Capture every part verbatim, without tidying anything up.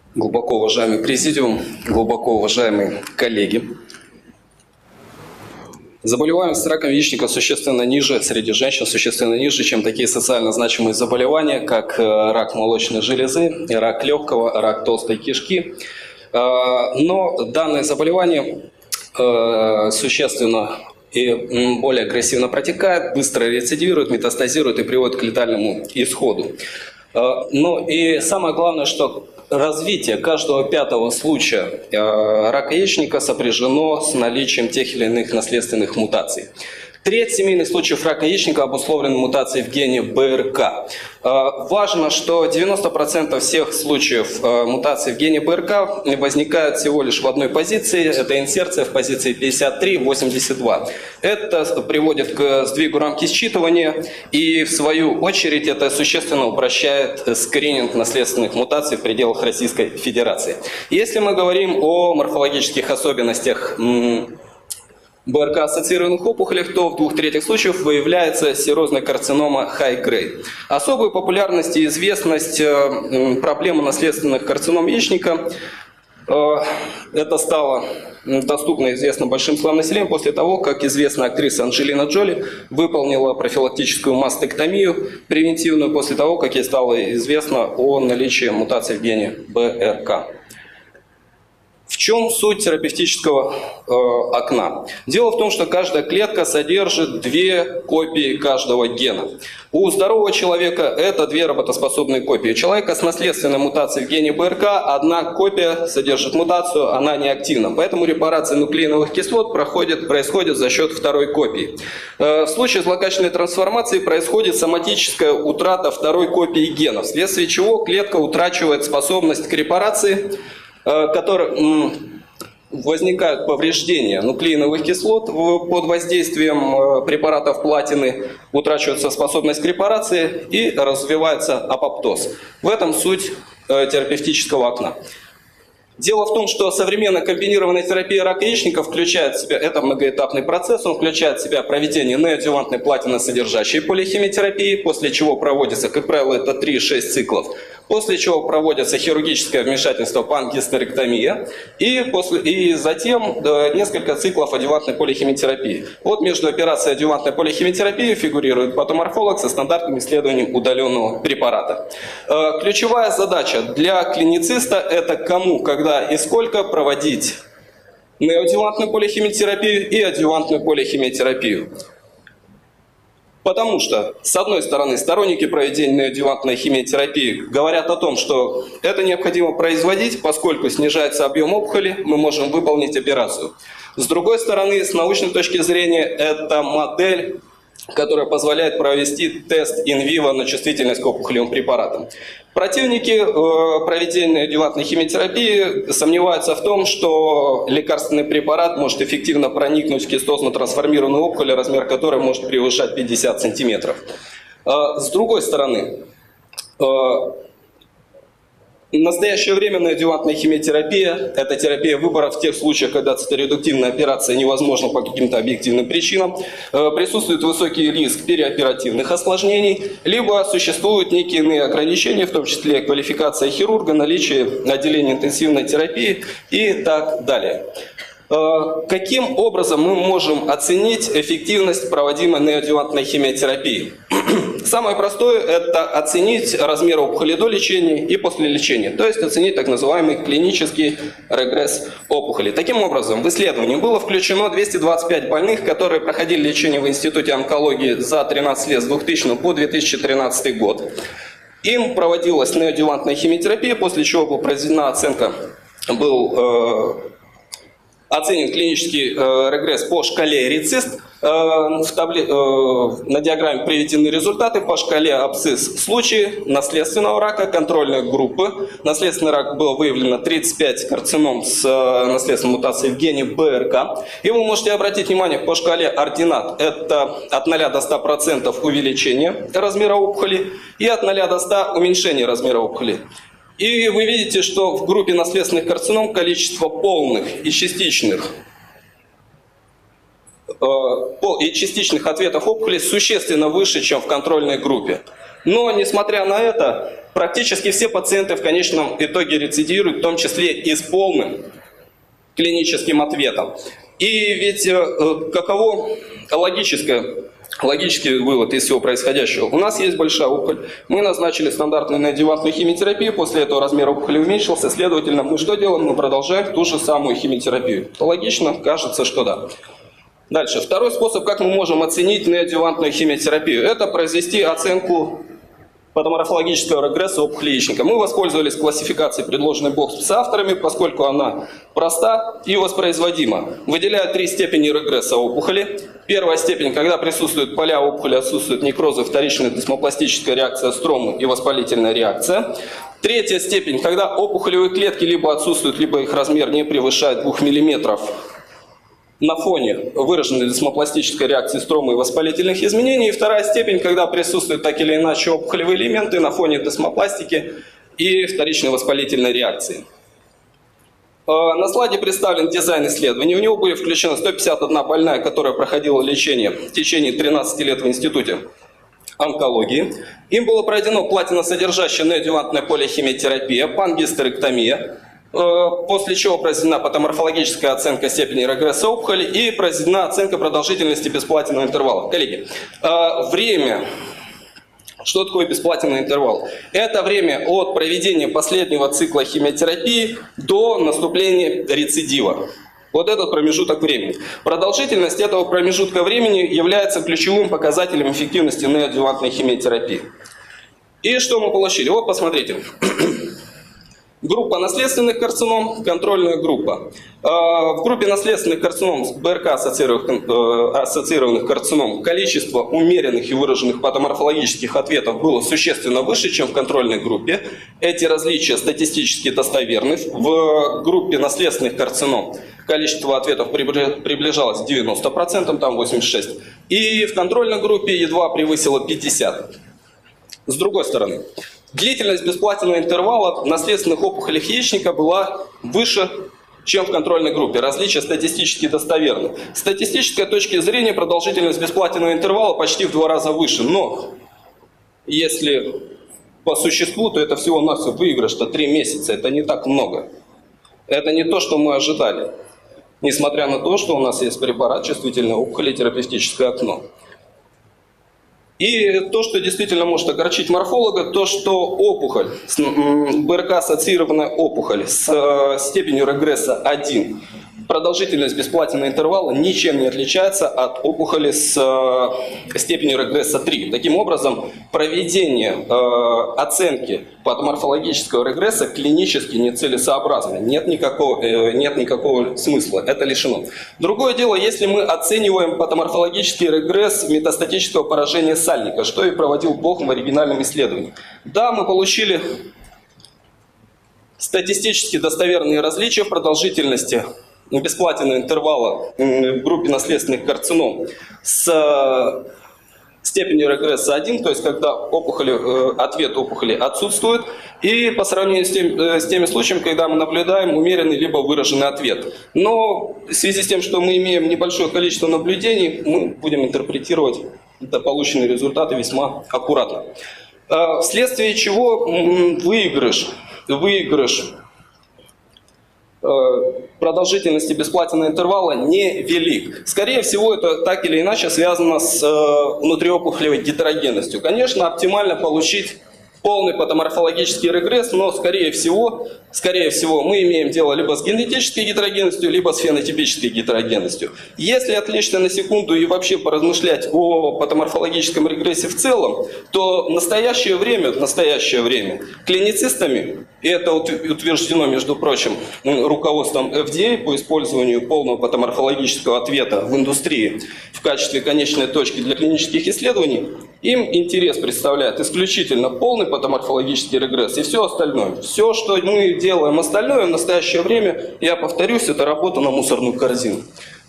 Глубоко уважаемый президиум, глубоко уважаемые коллеги. Заболеваемость раком яичника существенно ниже, среди женщин существенно ниже, чем такие социально значимые заболевания, как рак молочной железы, рак легкого, рак толстой кишки. Но данное заболевание существенно и более агрессивно протекает, быстро рецидивирует, метастазирует и приводит к летальному исходу. Ну и самое главное, что развитие каждого пятого случая рака яичника сопряжено с наличием тех или иных наследственных мутаций. Треть семейных случаев рака яичника обусловлен мутацией в гене бэ эр ка. Важно, что девяносто процентов всех случаев мутации в гене бэ эр ка возникают всего лишь в одной позиции. Это инсерция в позиции пятьдесят три восемьдесят два. Это приводит к сдвигу рамки считывания, и в свою очередь это существенно упрощает скрининг наследственных мутаций в пределах Российской Федерации. Если мы говорим о морфологических особенностях бэ эр ка-ассоциированных опухолях, то в двух третьих случаев выявляется серозная карцинома high-grade. Особую популярность и известность проблемы наследственных карцином яичника это стало доступно и известно большим слоям населения после того, как известная актриса Анджелина Джоли выполнила профилактическую мастектомию превентивную после того, как ей стало известно о наличии мутации в гене бэ эр ка. В чем суть терапевтического э, окна? Дело в том, что каждая клетка содержит две копии каждого гена. У здорового человека это две работоспособные копии. У человека с наследственной мутацией в гене бэ эр ка одна копия содержит мутацию, она неактивна. Поэтому репарация нуклеиновых кислот проходит, происходит за счет второй копии. Э, в случае злокачественной трансформации происходит соматическая утрата второй копии гена, вследствие чего клетка утрачивает способность к репарации, которые возникают повреждения нуклеиновых кислот под воздействием препаратов платины, утрачивается способность к репарации и развивается апоптоз. В этом суть терапевтического окна. Дело в том, что современная комбинированная терапия рака яичника включает в себя, это многоэтапный процесс, он включает в себя проведение неоадъювантной платиносодержащей полихимиотерапии, после чего проводится, как правило, это три-шесть циклов, после чего проводится хирургическое вмешательство пангистерэктомия, и, после, и затем да, несколько циклов адъювантной полихимиотерапии. Вот между операцией адъювантной полихимиотерапии фигурирует патоморфолог со стандартным исследованием удаленного препарата. Ключевая задача для клинициста – это кому, когда и сколько проводить неоадъювантную полихимиотерапию и адъювантную полихимиотерапию. Потому что, с одной стороны, сторонники проведения неоадъювантной химиотерапии говорят о том, что это необходимо производить, поскольку снижается объем опухоли, мы можем выполнить операцию. С другой стороны, с научной точки зрения, это модель, которая позволяет провести тест инвиво на чувствительность к опухолевым препаратам. Противники э, проведения адъювантной химиотерапии сомневаются в том, что лекарственный препарат может эффективно проникнуть в кистозно трансформированную опухоль, размер которой может превышать пятьдесят сантиметров. Э, с другой стороны, э, в настоящее время неоадъювантная химиотерапия – это терапия выбора в тех случаях, когда циторедуктивная операция невозможна по каким-то объективным причинам, присутствует высокий риск переоперативных осложнений, либо существуют некие иные ограничения, в том числе квалификация хирурга, наличие отделения интенсивной терапии и так далее. Каким образом мы можем оценить эффективность проводимой неоадъювантной химиотерапии? Самое простое – это оценить размер опухоли до лечения и после лечения, то есть оценить так называемый клинический регресс опухоли. Таким образом, в исследовании было включено двести двадцать пять больных, которые проходили лечение в Институте онкологии за тринадцать лет с двухтысячного по две тысячи тринадцатый год. Им проводилась неоадъювантная химиотерапия, после чего была произведена оценка, был э, оценен клинический э, регресс по шкале РИЦИСТ. Э, в табле... э, на диаграмме приведены результаты по шкале абсцисс. В случае наследственного рака контрольной группы наследственный рак был выявлено тридцать пять карцином с э, наследственной мутацией в гене бэ эр ка. И вы можете обратить внимание по шкале ординат. Это от ноля до ста процентов увеличение размера опухоли и от ноля до ста уменьшение размера опухоли. И вы видите, что в группе наследственных карцином количество полных и частичных, э, и частичных ответов опухоли существенно выше, чем в контрольной группе. Но, несмотря на это, практически все пациенты в конечном итоге рецидивируют, в том числе и с полным клиническим ответом. И ведь каково логическое, логический вывод из всего происходящего? У нас есть большая опухоль, мы назначили стандартную неоадъювантную химиотерапию, после этого размер опухоли уменьшился, следовательно, мы что делаем? Мы продолжаем ту же самую химиотерапию. Логично? Кажется, что да. Дальше. Второй способ, как мы можем оценить неоадъювантную химиотерапию, это произвести оценку патоморфологического регресса опухоли яичника. Мы воспользовались классификацией, предложенной Бокс с авторами, поскольку она проста и воспроизводима. Выделяют три степени регресса опухоли. Первая степень, когда присутствуют поля опухоли, отсутствуют некрозы, вторичная десмопластическая реакция стромы и воспалительная реакция. Третья степень, когда опухолевые клетки либо отсутствуют, либо их размер не превышает двух миллиметров. На фоне выраженной десмопластической реакции стромы и воспалительных изменений. И вторая степень, когда присутствуют так или иначе опухолевые элементы на фоне десмопластики и вторичной воспалительной реакции. На слайде представлен дизайн исследований. У него были включены сто пятьдесят одна больная, которая проходила лечение в течение тринадцати лет в институте онкологии. Им было проведено платиносодержащая неоадъювантная полихимиотерапия, пангистерэктомия, после чего произведена патоморфологическая оценка степени регресса опухоли и произведена оценка продолжительности бесплатного интервала. Коллеги, время, что такое бесплатный интервал? Это время от проведения последнего цикла химиотерапии до наступления рецидива. Вот этот промежуток времени. Продолжительность этого промежутка времени является ключевым показателем эффективности неоадъювантной химиотерапии. И что мы получили? Вот посмотрите. Группа наследственных карцином, контрольная группа. В группе наследственных карцином с БРК ассоциированных карцином количество умеренных и выраженных патоморфологических ответов было существенно выше, чем в контрольной группе. Эти различия статистически достоверны. В группе наследственных карцином количество ответов приближалось к девяноста процентам, там восемьдесят шесть процентов. И в контрольной группе едва превысило пятьдесят процентов. С другой стороны, длительность бесплатного интервала в наследственных опухолях яичника была выше, чем в контрольной группе. Различия статистически достоверны. С статистической точки зрения продолжительность бесплатного интервала почти в два раза выше. Но если по существу, то это всего-навсего выигрыш-то три месяца. Это не так много. Это не то, что мы ожидали. Несмотря на то, что у нас есть препарат чувствительной опухоли, терапевтическое окно. И то, что действительно может огорчить морфолога, то, что опухоль, БРК-ассоциированная опухоль с степенью регресса один, продолжительность бесплатного интервала ничем не отличается от опухоли с степенью регресса три. Таким образом, проведение э, оценки патоморфологического регресса клинически нецелесообразно. Нет никакого, э, нет никакого смысла. Это лишено. Другое дело, если мы оцениваем патоморфологический регресс метастатического поражения сальника, что и проводил Бохм в оригинальном исследовании. Да, мы получили статистически достоверные различия в продолжительности бесплатного интервала в группе наследственных карцином с степенью регресса один, то есть когда опухоли, ответ опухоли отсутствует, и по сравнению с, тем, с теми случаями, когда мы наблюдаем умеренный либо выраженный ответ. Но в связи с тем, что мы имеем небольшое количество наблюдений, мы будем интерпретировать полученные результаты весьма аккуратно. Вследствие чего выигрыш, выигрыш продолжительности бесплатного интервала невелик. Скорее всего, это так или иначе связано с внутриопухолевой гетерогенностью. Конечно, оптимально получить полный патоморфологический регресс, но скорее всего, скорее всего мы имеем дело либо с генетической гетерогенностью, либо с фенотипической гетерогенностью. Если отвлечься на секунду и вообще поразмышлять о патоморфологическом регрессе в целом, то в настоящее время, в настоящее время клиницистами, и это утверждено, между прочим, руководством эф ди эй по использованию полного патоморфологического ответа в индустрии в качестве конечной точки для клинических исследований, им интерес представляет исключительно полный патоморфологический регресс и все остальное. Все, что мы делаем остальное в настоящее время, я повторюсь, это работа на мусорную корзину.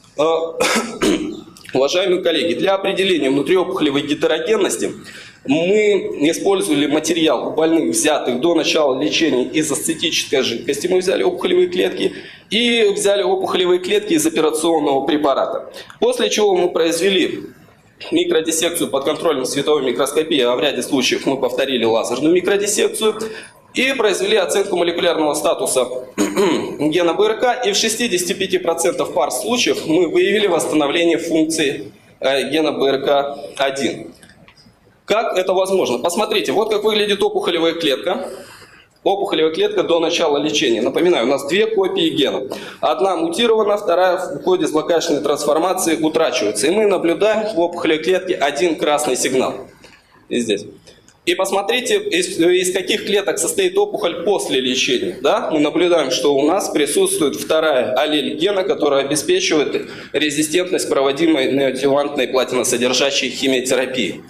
Уважаемые коллеги, для определения внутриопухолевой гетерогенности мы использовали материал у больных, взятых до начала лечения из асцетической жидкости. Мы взяли опухолевые клетки и взяли опухолевые клетки из операционного препарата. После чего мы произвели микродиссекцию под контролем световой микроскопии, а в ряде случаев мы повторили лазерную микродиссекцию и произвели оценку молекулярного статуса гена БРК, и в шестидесяти пяти процентах пар случаев мы выявили восстановление функции гена бэ эр ка один. Как это возможно? Посмотрите, вот как выглядит опухолевая клетка. Опухолевая клетка до начала лечения. Напоминаю, у нас две копии гена. Одна мутирована, вторая в ходе злокачественной трансформации утрачивается. И мы наблюдаем в опухолевой клетке один красный сигнал. И здесь. И посмотрите, из, из каких клеток состоит опухоль после лечения. Да? Мы наблюдаем, что у нас присутствует вторая аллель гена, которая обеспечивает резистентность проводимой неоадъювантной платиносодержащей химиотерапии.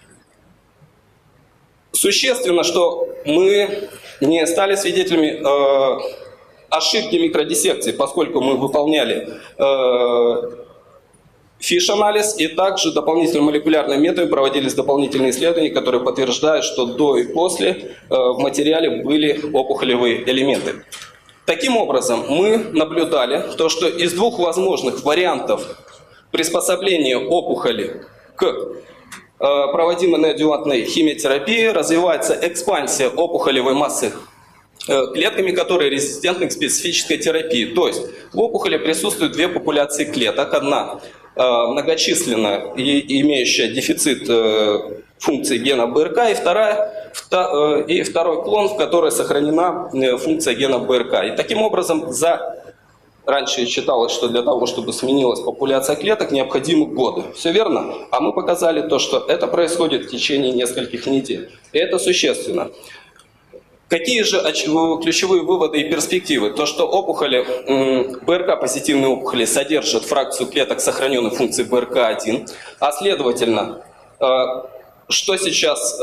Существенно, что мы не стали свидетелями э, ошибки микродиссекции, поскольку мы выполняли э, фиш-анализ, и также дополнительным молекулярным методом проводились дополнительные исследования, которые подтверждают, что до и после э, в материале были опухолевые элементы. Таким образом, мы наблюдали то, что из двух возможных вариантов приспособления опухоли к проводимой неоадъювантной химиотерапии развивается экспансия опухолевой массы клетками, которые резистентны к специфической терапии. То есть в опухоли присутствуют две популяции клеток. Одна многочисленная и имеющая дефицит функции гена бэ эр ка, и, вторая, и второй клон, в которой сохранена функция гена бэ эр ка. И таким образом за Раньше считалось, что для того, чтобы сменилась популяция клеток, необходимы годы. Все верно? А мы показали то, что это происходит в течение нескольких недель. И это существенно. Какие же ключевые выводы и перспективы? То, что опухоли, бэ эр ка-позитивные опухоли содержат фракцию клеток сохраненной функции бэ эр ка один, а следовательно, что сейчас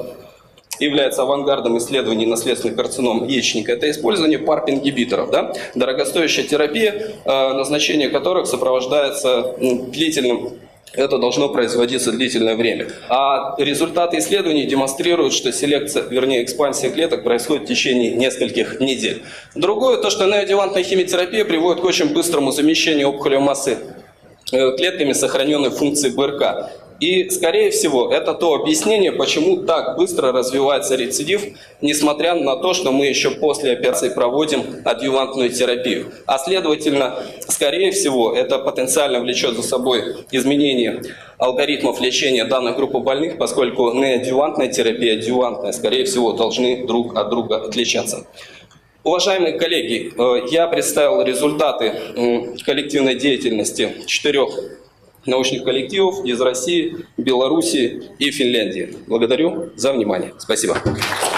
является авангардом исследований наследственных карцином яичника, это использование парп-ингибиторов, да? Дорогостоящая терапия, назначение которых сопровождается длительным, это должно производиться длительное время. А результаты исследований демонстрируют, что селекция, вернее экспансия клеток происходит в течение нескольких недель. Другое, то, что неоадъювантная химиотерапия приводит к очень быстрому замещению опухолевой массы клетками сохраненной функции бэ эр ка. И, скорее всего, это то объяснение, почему так быстро развивается рецидив, несмотря на то, что мы еще после операции проводим адъювантную терапию. А следовательно, скорее всего, это потенциально влечет за собой изменение алгоритмов лечения данной группы больных, поскольку неадъювантная терапия и адъювантная, скорее всего, должны друг от друга отличаться. Уважаемые коллеги, я представил результаты коллективной деятельности четырех научных коллективов из России, Белоруссии и Финляндии. Благодарю за внимание. Спасибо.